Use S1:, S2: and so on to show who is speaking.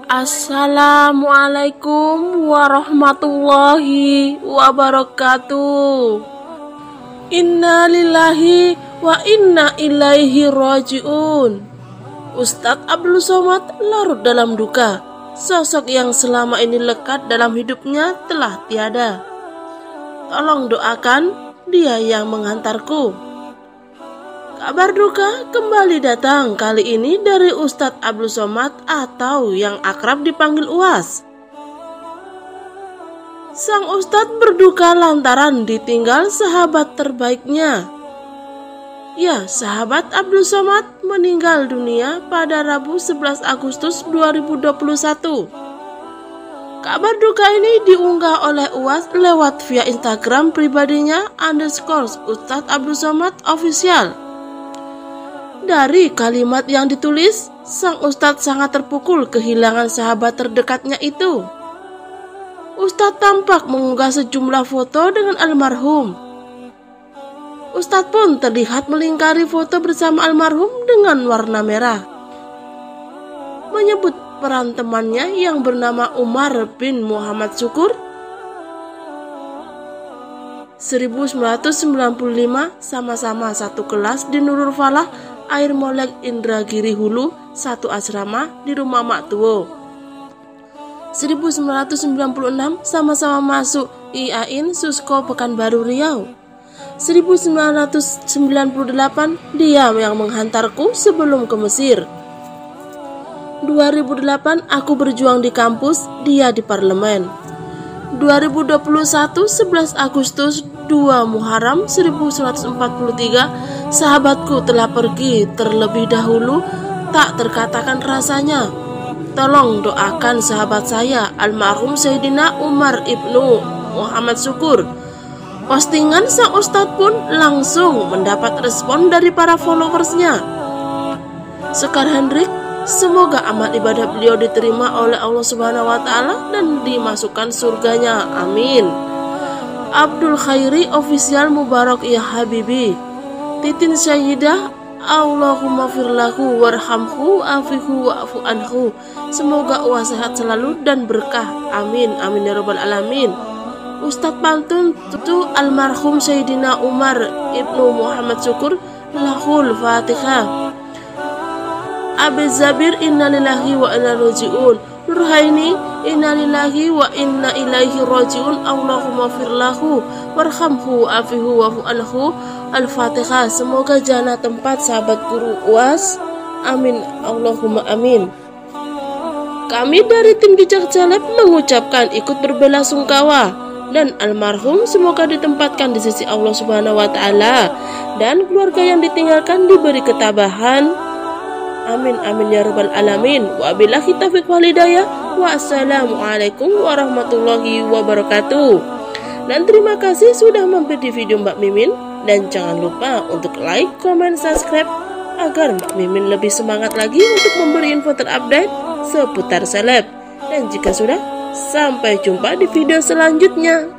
S1: Assalamualaikum warahmatullahi wabarakatuh. Inna lillahi wa inna ilaihi raji'un. Ustadz Abdul Somad larut dalam duka. Sosok yang selama ini lekat dalam hidupnya telah tiada. Tolong doakan dia yang menghantarku. Kabar duka kembali datang, kali ini dari Ustadz Abdul Somad atau yang akrab dipanggil Uwas. Sang Ustadz berduka lantaran ditinggal sahabat terbaiknya. Ya, sahabat Abdul Somad meninggal dunia pada Rabu 11 Agustus 2021. Kabar duka ini diunggah oleh Uwas lewat via Instagram pribadinya _Ustadz Abdul Somad Official. Dari kalimat yang ditulis, sang Ustadz sangat terpukul kehilangan sahabat terdekatnya itu. Ustadz tampak mengunggah sejumlah foto dengan almarhum. Ustadz pun terlihat melingkari foto bersama almarhum dengan warna merah. Menyebut peran temannya yang bernama Umar bin Muhammad Syukur 1995, sama-sama satu kelas di Nurul Falah Air Molek Indragiri Hulu, satu asrama di rumah Mak Tuwo. 1996 sama-sama masuk IAIN Susko Pekanbaru Riau. 1998 dia yang menghantarku sebelum ke Mesir. 2008 aku berjuang di kampus, dia di parlemen. 2021 11 Agustus 2 Muharram 1143 sahabatku telah pergi terlebih dahulu, tak terkatakan rasanya. Tolong doakan sahabat saya almarhum Sayyidina Umar ibnu Muhammad Syukur. Postingan sang Ustadz pun langsung mendapat respon dari para followersnya. Sekar Hendrik, semoga amal ibadah beliau diterima oleh Allah Subhanahu wa Ta'ala dan dimasukkan surganya, amin. Abdul Khairi Official Mubarak ya Habibi. Titin Sayyidah, Allahumma firlahu warhamhu afihu wa'fu anhu. Semoga Uwas sehat selalu dan berkah, amin amin ya rabbal alamin. Ustadz pantun tutu almarhum Sayyidina Umar ibnu Muhammad Syukur, lahul Fatihah. Abi Zabir, innalillahi wa inna raji'un. Nurhaini, innalillahi wa inna ilaihi raji'un. Allahumma firlahu warhamhu afihu wa'fu anhu. Al-Fatihah. Semoga jannah tempat sahabat guru Uwas, amin Allahumma amin. Kami dari tim Bijak Celeb mengucapkan ikut berbelasungkawa, dan almarhum semoga ditempatkan di sisi Allah Subhanahu wa Ta'ala, dan keluarga yang ditinggalkan diberi ketabahan, amin amin ya rabbal alamin. Wabillahi taufiq wal hidayah. Wassalamualaikum warahmatullahi wabarakatuh. Dan terima kasih sudah mampir di video Mbak Mimin. Dan jangan lupa untuk like, comment, subscribe agar Mbak Mimin lebih semangat lagi untuk memberi info terupdate seputar seleb. Dan jika sudah, sampai jumpa di video selanjutnya.